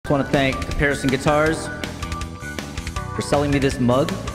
want to thank Caparison Guitars for selling me this mug.